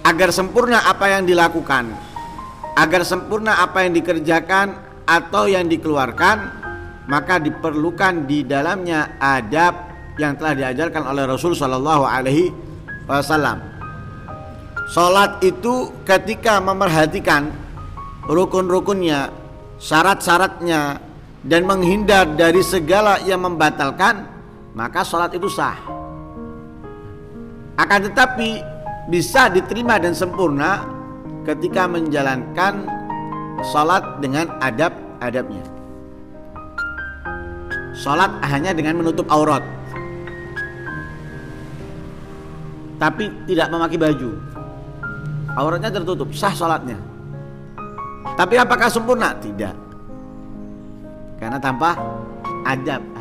agar sempurna apa yang dilakukan, agar sempurna apa yang dikerjakan atau yang dikeluarkan, maka diperlukan di dalamnya adab yang telah diajarkan oleh Rasul Shallallahu Alaihi Wasallam. Salat itu ketika memerhatikan rukun-rukunnya, syarat-syaratnya, dan menghindar dari segala yang membatalkan, maka salat itu sah. Akan tetapi bisa diterima dan sempurna ketika menjalankan salat dengan adab-adabnya. Salat hanya dengan menutup aurat, tapi tidak memakai baju, auratnya tertutup, sah salatnya. Tapi apakah sempurna? Tidak, karena tanpa adab.